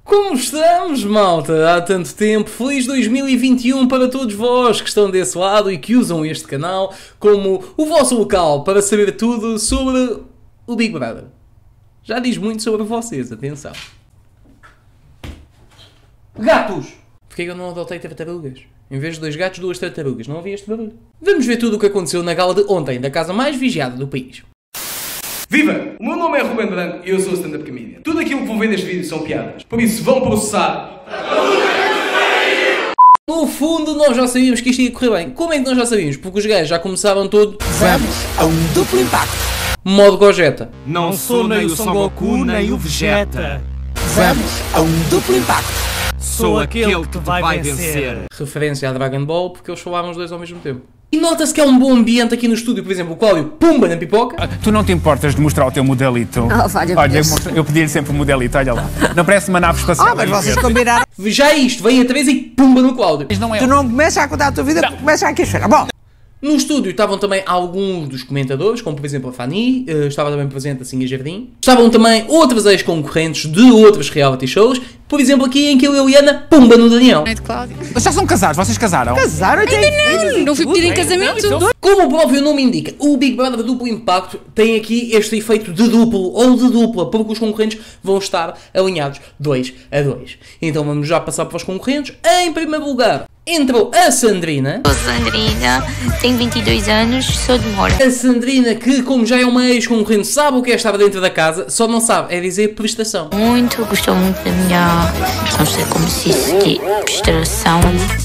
Como estamos, malta? Há tanto tempo. Feliz 2021 para todos vós que estão desse lado e que usam este canal como o vosso local para saber tudo sobre o Big Brother. Já diz muito sobre vocês, atenção. Gatos! Porquê que eu não adotei tartarugas? Em vez de 2 gatos, 2 tartarugas. Não havia este barulho. Vamos ver tudo o que aconteceu na gala de ontem, da casa mais vigiada do país. Viva! O meu nome é Ruben Branco e eu sou stand-up comedian. Tudo aquilo que vou ver neste vídeo são piadas. Por isso, vão processar. No fundo, nós já sabíamos que isto ia correr bem. Como é que nós já sabíamos? Porque os gajos já começaram todo... Vamos a um duplo impacto. Modo Gogeta. Não sou nem o Son Goku, nem o Vegeta. Vamos a um duplo impacto. Sou aquele que te vai vencer. Referência a Dragon Ball, porque eles falavam os dois ao mesmo tempo. E nota-se que há um bom ambiente aqui no estúdio. Por exemplo, o Cláudio, pumba na pipoca. Tu não te importas de mostrar o teu modelito? Olha, eu pedi-lhe sempre o modelito, olha lá. Não parece uma nave espacial. Mas vocês combinaram. Já isto, vem a Teresa e pumba no Cláudio. Mas não é. Tu não começas a contar a tua vida, começa aqui a chorar. Bom, No estúdio estavam também alguns dos comentadores, como por exemplo a Fanny, estava também presente assim a Jardim. Estavam também outros ex-concorrentes de outros reality shows, por exemplo aqui em que eu e a Eliana, pumba no Daniel. Mas já são casados, vocês casaram? casaram e Não fui pedir em casamento. Como o próprio nome indica, o Big Brother Duplo Impacto tem aqui este efeito de duplo ou de dupla, porque os concorrentes vão estar alinhados 2 a 2. Então vamos já passar para os concorrentes. Em primeiro lugar, entrou a Sandrina. Sou Sandrina, tenho 22 anos, sou de Mora. A Sandrina que, como já é uma ex-concorrente, sabe o que é estar dentro da casa, só não sabe, é dizer prestação. Gostou muito da minha, não sei como se diz, prestação,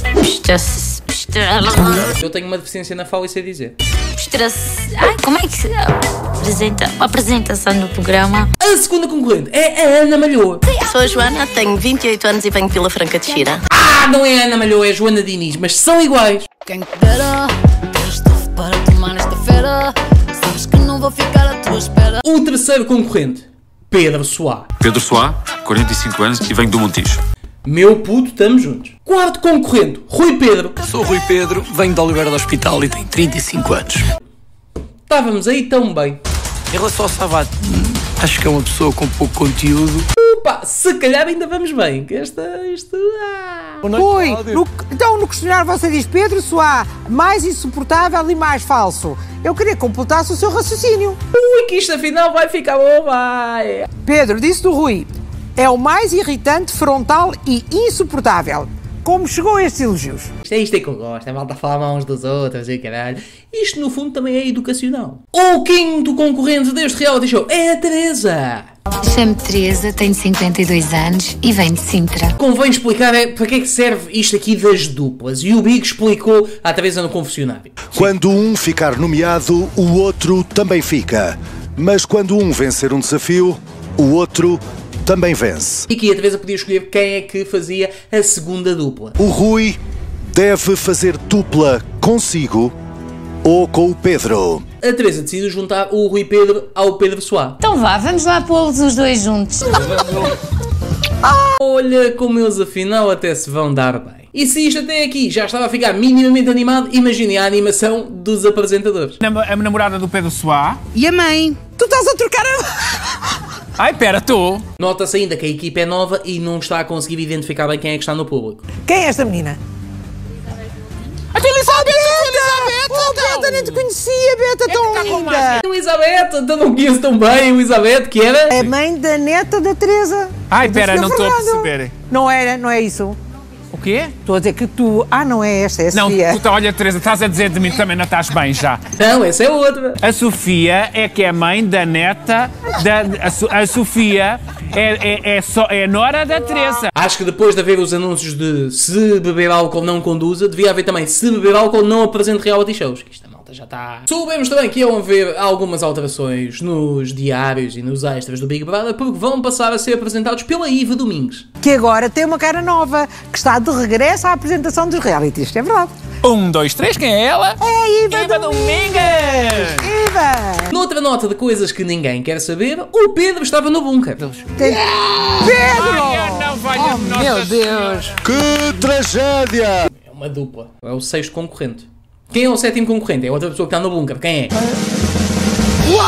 Eu tenho uma deficiência na fala e sei dizer. ai, como é que se apresentação do programa? A segunda concorrente é a Ana Malhoa. Sou a Joana, tenho 28 anos e venho de Vila Franca de Xira. Ah, não é a Ana Malhoa, é a Joana Diniz, mas são iguais. Quem te dera, ter estofo para tomar nesta feira. Sabes que não vou ficar à tua espera. O terceiro concorrente, Pedro Soá. Pedro Soá, 45 anos e venho do Montijo. Meu puto, estamos juntos. Quarto concorrente, Rui Pedro. Sou o Rui Pedro, venho de Oliveira do Hospital e tenho 35 anos. Estávamos aí tão bem. Em relação ao Savate, acho que é uma pessoa com pouco conteúdo. Opa, se calhar ainda vamos bem. Que isto... Oi, então no questionário você diz Pedro Soá, mais insuportável e mais falso. Eu queria que completasse o seu raciocínio. Ui, que isto afinal vai ficar bom, vai. Pedro disse do Rui, é o mais irritante, frontal e insuportável. Como chegou a estes elogios? Isto é que eu gosto, a malta a falar mal uns dos outros e caralho. Isto no fundo também é educacional. O quinto concorrente deste reality show é a Teresa. Chamo-me Teresa, tenho 52 anos e venho de Sintra. Convém explicar para que é que serve isto aqui das duplas. E o Big explicou à Teresa no confessionário. Quando um ficar nomeado, o outro também fica. Mas quando um vencer um desafio, o outro também vence. E aqui a Teresa podia escolher quem é que fazia a segunda dupla. O Rui deve fazer dupla consigo ou com o Pedro. A Teresa decidiu juntar o Rui Pedro ao Pedro Soá. Então vá, vamos lá pô-los os dois juntos. Olha como eles afinal até se vão dar bem. E se isto até aqui já estava a ficar minimamente animado, imagine a animação dos apresentadores. A namorada do Pedro Soá. E a mãe? Tu estás a trocar a... Ai, pera, estou. Nota-se ainda que a equipa é nova e não está a conseguir identificar bem quem é que está no público. Quem é esta menina? A tua Elizabeth! Beta, nem te conhecia, Beta, tão linda! O Elizabeth, então não conheço tão bem o Elizabeth, que era... É mãe da neta da Teresa. Ai, pera, não estou a perceber. Não era, não é isso. O quê? Estou a dizer que tu... Ah, não é esta, é a Sofia. Não, olha, Teresa, estás a dizer de mim que também não estás bem já. Não, essa é outra. A Sofia é que é mãe da neta a Sofia é nora da Teresa. Acho que depois de haver os anúncios de se beber álcool não conduza, devia haver também se beber álcool não apresente reality shows. Que isto a malta já está... Soubemos também que iam haver algumas alterações nos diários e nos extras do Big Brother, porque vão passar a ser apresentados pela Iva Domingues. Que agora tem uma cara nova, que está de regresso à apresentação dos realities, isto é verdade. 1, 2, 3, quem é ela? É a Iva Domingues! Iva! Noutra nota de coisas que ninguém quer saber, o Pedro estava no bunker. Pedro! Não valha Meu Deus! Que tragédia! É uma dupla. É o sexto concorrente. Quem é o sétimo concorrente? É outra pessoa que está no bunker. Quem é?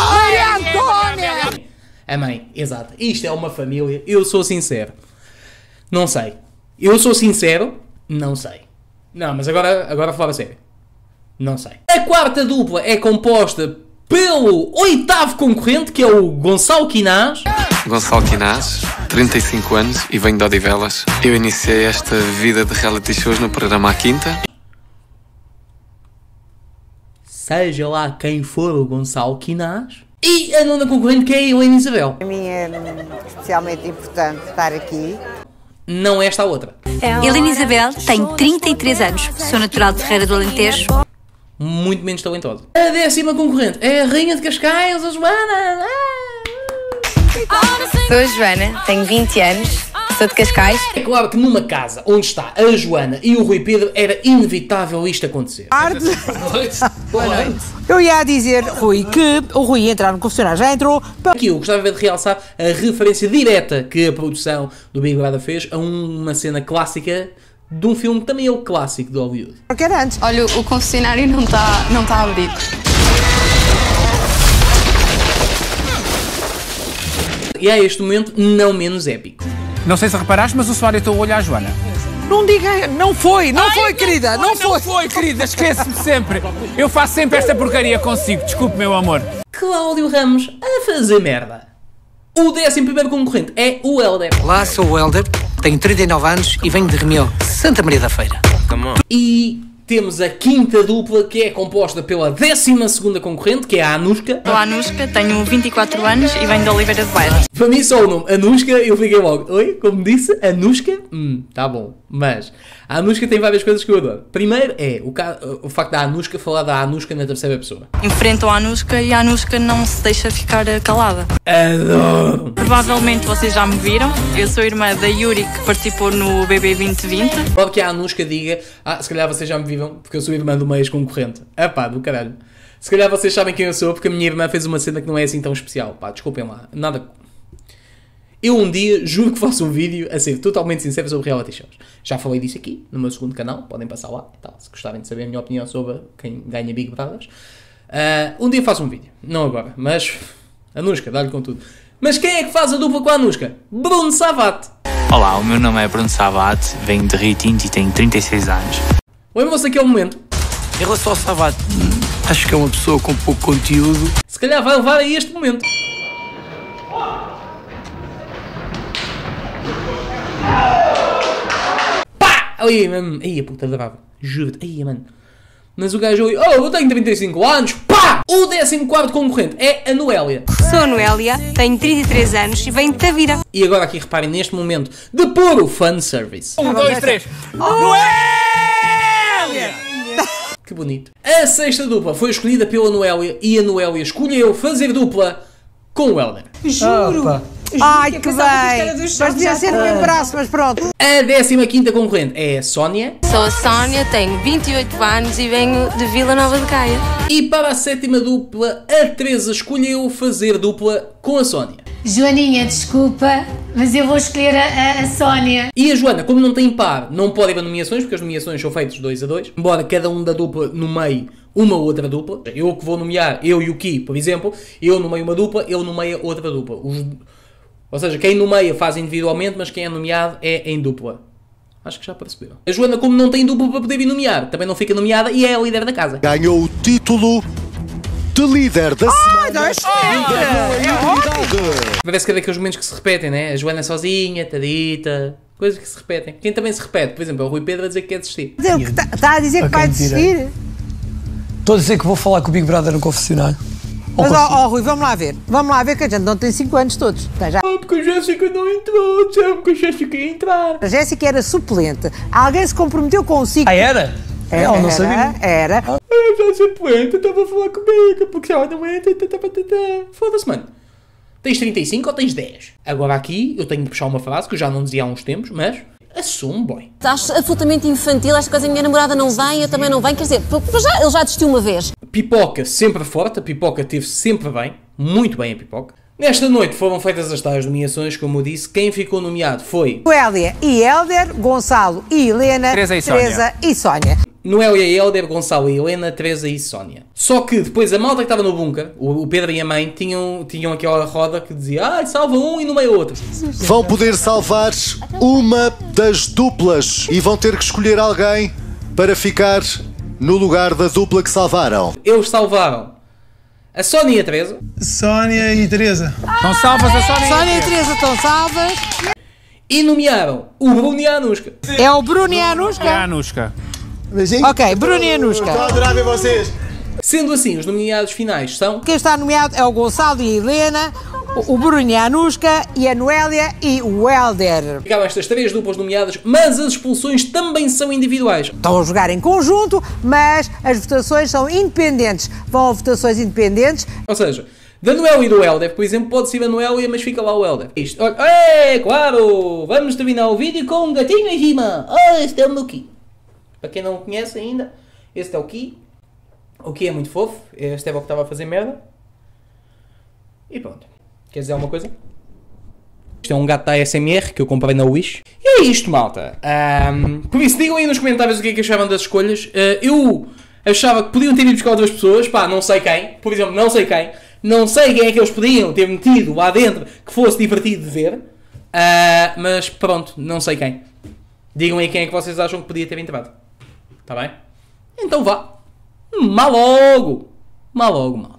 Maria Antônia! A mãe, exato. Isto é uma família, eu sou sincero. Não sei. Eu sou sincero, não sei. Não, mas agora fala sério. Não sei. A quarta dupla é composta pelo oitavo concorrente, que é o Gonçalo Quinás. Gonçalo Quinás, 35 anos e venho de Odivelas. Eu iniciei esta vida de reality shows no programa A Quinta. Seja lá quem for o Gonçalo Quinás. E a nona concorrente, que é a Helena Isabel. Para mim é especialmente importante estar aqui. Não esta a outra. Helena Isabel tem 33 anos, sou natural de Ferreira do Alentejo. Muito menos talentosa. A décima concorrente é a Rainha de Cascais, a Joana. Sou a Joana, tenho 20 anos, sou de Cascais. É claro que numa casa onde está a Joana e o Rui Pedro era inevitável isto acontecer. Boa noite. Eu ia dizer, Rui, que o Rui ia entrar no confessionário, já entrou. Aqui eu gostava de realçar a referência direta que a produção do Big Brother fez a uma cena clássica de um filme que também é o clássico de Hollywood. Porque era antes. Olha, o confessionário não está a abrir. E é este momento não menos épico. Não sei se reparaste, mas o Soares estou a olhar a Joana. Não diga, não foi, querida, não foi. Não foi, querida, esquece-me sempre. Eu faço sempre esta porcaria consigo, desculpe, meu amor. Cláudio Ramos a fazer merda. O 11º concorrente é o Helder. Olá, sou o Helder, tenho 39 anos e venho de Remió, Santa Maria da Feira. E temos a quinta dupla, que é composta pela 12ª concorrente, que é a Anushka. Sou a Anushka, tenho 24 anos e venho de Oliveira de Bairro. Para mim só o nome Anushka, eu fiquei logo, oi, como disse, Anushka? Tá bom, mas a Anushka tem várias coisas que eu adoro. Primeiro é o facto da Anushka falar da Anushka na terceira pessoa. Enfrentam a Anushka e a Anushka não se deixa ficar calada. Adoro! Provavelmente vocês já me viram, eu sou irmã da Yuri, que participou no BB 2020. Pode que a Anushka diga, se calhar vocês já me viram, porque eu sou irmã do meu ex-concorrente. Pá, do caralho. Se calhar vocês sabem quem eu sou, porque a minha irmã fez uma cena que não é assim tão especial. Pá, desculpem lá. Nada. Eu um dia juro que faço um vídeo a ser totalmente sincero sobre reality shows. Já falei disso aqui, no meu segundo canal, podem passar lá, tá, se gostarem de saber a minha opinião sobre quem ganha Big Brothers. Um dia faço um vídeo, não agora, mas Anushka, dá-lhe com tudo. Mas quem é que faz a dupla com a Anushka? Bruno Savate. Olá, o meu nome é Bruno Savate, venho de Rio Tinto e tenho 36 anos. Lembram-se daquele momento? Em relação ao Savate, acho que é uma pessoa com pouco conteúdo. Se calhar vai levar a este momento. Aí, mano, aí a puta adorava, juro-te, aí, mano. Mas o gajo ali, eu tenho 35 anos, pá! O 14º concorrente é a Noélia. Sou a Noélia, tenho 33 anos e venho de Tavira. E agora aqui reparem neste momento de puro fanservice. 1, 2, 3. Noélia! Que bonito. A sexta dupla foi escolhida pela Noélia e a Noélia escolheu fazer dupla com o Helder. Juro! Ai, que bem! Mas devia ser no meu braço, mas pronto. A 15ª concorrente é a Sónia. Sou a Sónia, tenho 28 anos e venho de Vila Nova de Gaia. E para a 7ª dupla, a Teresa escolheu fazer dupla com a Sónia. Joaninha, desculpa, mas eu vou escolher a Sónia. E a Joana, como não tem par, não pode ir a nomeações, porque as nomeações são feitas 2 a 2. Embora cada um da dupla nomeie uma outra dupla. Eu que vou nomear, eu e o Ki, por exemplo, eu nomeio uma dupla, ele nomeia outra dupla. Ou seja, quem nomeia faz individualmente, mas quem é nomeado é em dupla. Acho que já perceberam. A Joana, como não tem dupla para poder ir nomear, também não fica nomeada e é a líder da casa. Ganhou o título de líder da semana. Parece que é daqueles momentos que se repetem, né? A Joana sozinha, tadita, coisas que se repetem. Quem também se repete, por exemplo, é o Rui Pedro a dizer que quer desistir. Está a dizer que vai desistir? Estou a dizer que vou falar com o Big Brother no confessionário. Mas, Rui, vamos lá ver que a gente não tem 5 anos todos. Tá, já. Porque a Jéssica não entrou, sabe que a Jéssica ia entrar. A Jéssica era suplente. Alguém se comprometeu com o ciclo. Ah, era? Ela não sabia. Era. Eu já suplente, estava a falar comigo, porque ela não entra. Foda-se, mano. Tens 35 ou tens 10? Agora aqui, eu tenho de puxar uma frase que eu já não dizia há uns tempos, mas assume, boy. Acho absolutamente infantil, esta coisa, a minha namorada não vem, eu também não venho, quer dizer, ele já desistiu uma vez. Pipoca sempre forte, a Pipoca esteve sempre bem, muito bem a Pipoca. Nesta noite foram feitas as tais nomeações, como eu disse, quem ficou nomeado foi... Noélia e Helder, Gonçalo e Helena, Teresa e Sónia. Noélia e Hélder, Gonçalo e Helena, Teresa e Sónia. Só que depois a malta que estava no bunker, o Pedro e a mãe, tinham aquela roda que dizia salva um e no meio outro. Vão poder salvar uma das duplas e vão ter que escolher alguém para ficar no lugar da dupla que salvaram. Eles salvaram a Sónia e a Teresa. Sónia e Teresa. Estão salvas a Sónia Sónia e Teresa estão salvas. E nomearam o Bruno e a Anushka. É o Bruno e a Anushka? É a Anushka. Beijinho. Ok, Bruno e Anushka. Estou a adorar ver vocês. Sendo assim, os nomeados finais são... Quem está nomeado é o Gonçalo e a Helena, o Bruno e a Anushka, e a Noélia e o Hélder. Ficaram estas 3 duplas nomeadas, mas as expulsões também são individuais. Estão a jogar em conjunto, mas as votações são independentes. Vão a votações independentes. Ou seja, da Noélia e do Hélder, por exemplo, pode ser a Noélia, mas fica lá o Hélder. Isto, olha, claro! Vamos terminar o vídeo com um gatinho em cima. Este é o meu Ki. Para quem não o conhece ainda, este é o Ki. O Ki é muito fofo. Este é o que estava a fazer merda. E pronto. Quer dizer alguma coisa? Isto é um gato da ASMR que eu comprei na Wish. E é isto, malta. Por isso, digam aí nos comentários o que é que achavam das escolhas. Eu achava que podiam ter ido buscar outras pessoas. Pá, não sei quem. Por exemplo, não sei quem. Não sei quem é que eles podiam ter metido lá dentro que fosse divertido de ver. Mas pronto, não sei quem. Digam aí quem é que vocês acham que podia ter entrado. Está bem? Então vá. Mal logo. Mal logo, mal.